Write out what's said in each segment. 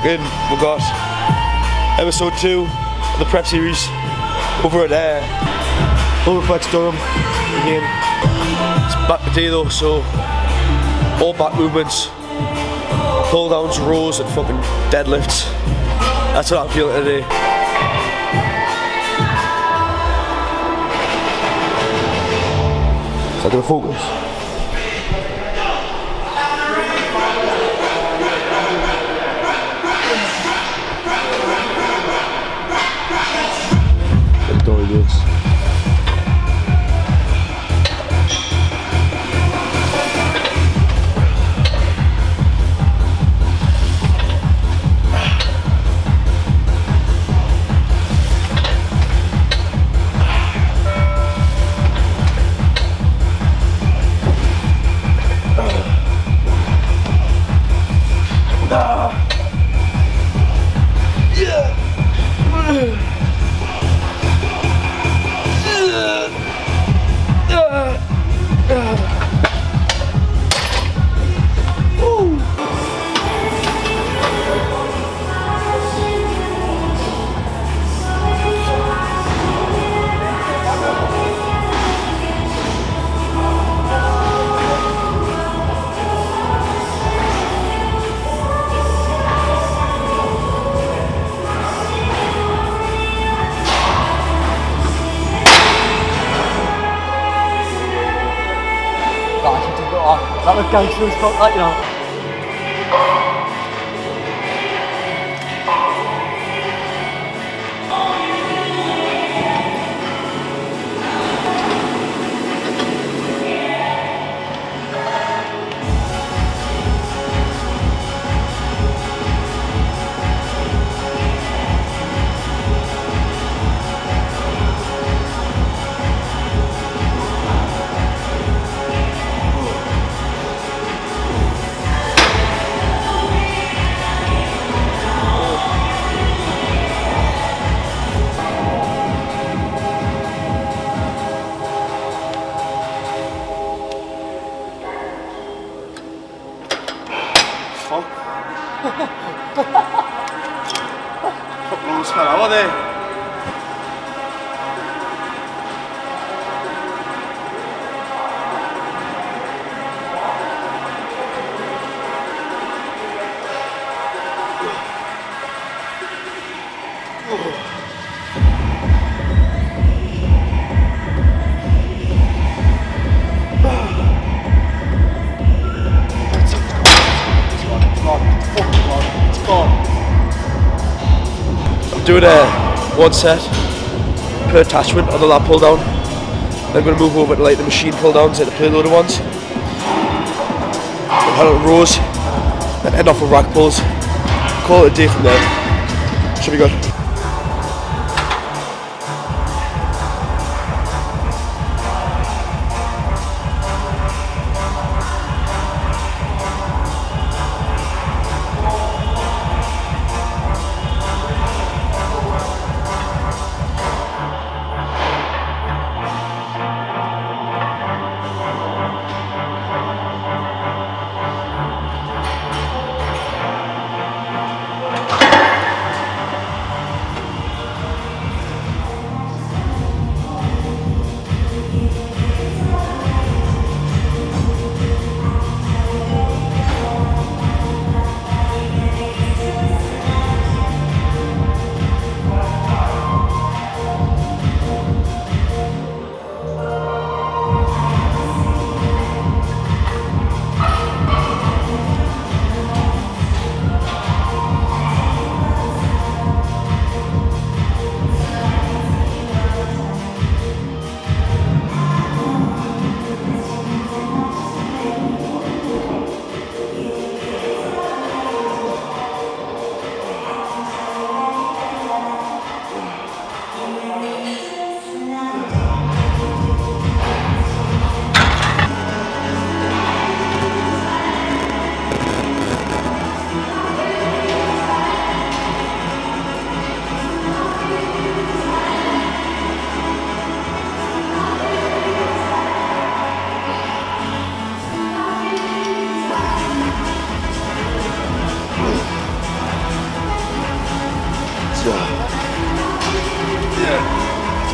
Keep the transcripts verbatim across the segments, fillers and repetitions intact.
fucking, we got episode two of the prep series over at uh, Ultraflex Durham again. It's back today though, so all back movements, pull downs, rows and fucking deadlifts. That's what I'm feeling today. Is that gonna focus? Doing this. That was gangster as fuck, like, you know. Fucking smell out there. I'm doing a one set per attachment on the lat pull down. Then I'm going to move over to like the machine pull downs and the play loader ones. And head on rows, then end off with rack pulls. Call it a day from there. Should be good.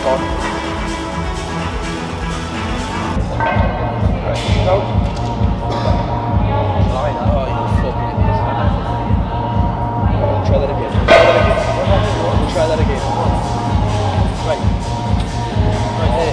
on. Right, go. Oh, you fucking idiot. Try that again. Try that again. We'll try that again. Right. Right there.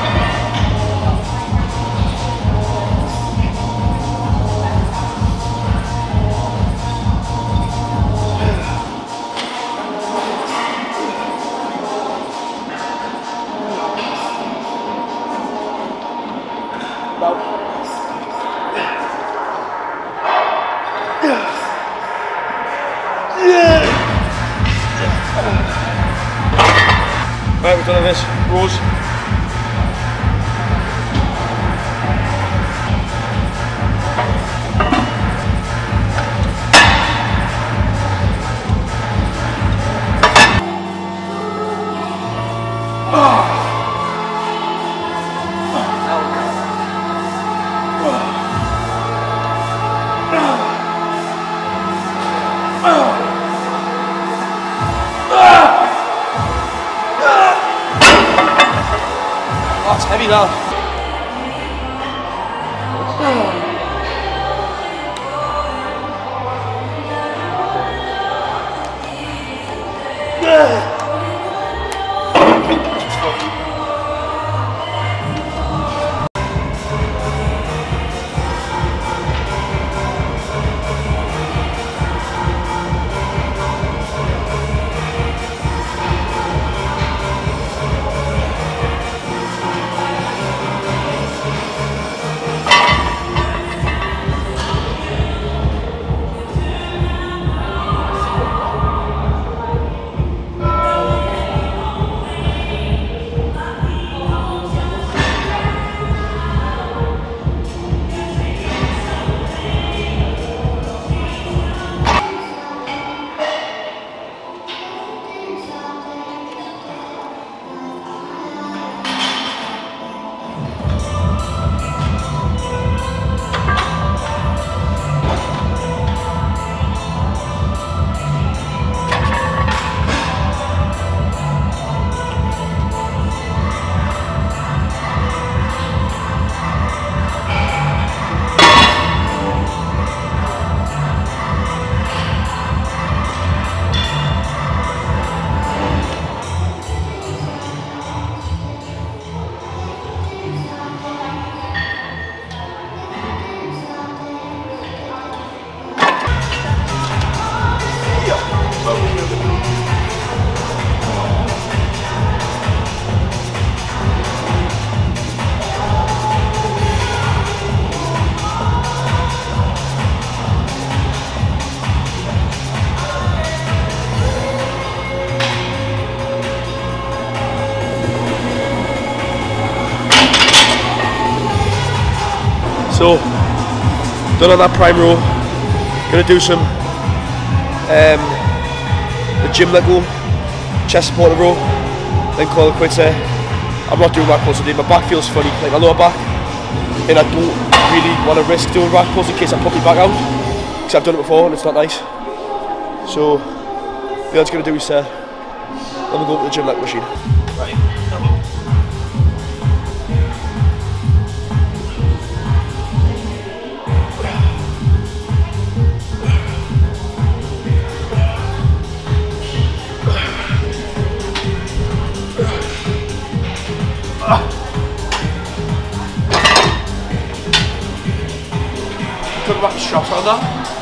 Right, we've done this. Rows. Oh, it's heavy now. So, done on that prime row. Gonna do some um, the gym leg row, chest supported row, then call it quits there. I'm not doing rack pulls today. My back feels funny, like my lower back, and I don't really want to risk doing rack pulls in case I put my back out, because I've done it before and it's not nice. So, what I'm just gonna do is uh, let me go up to the gym leg machine. Right. Couldn't wrap the straps around that.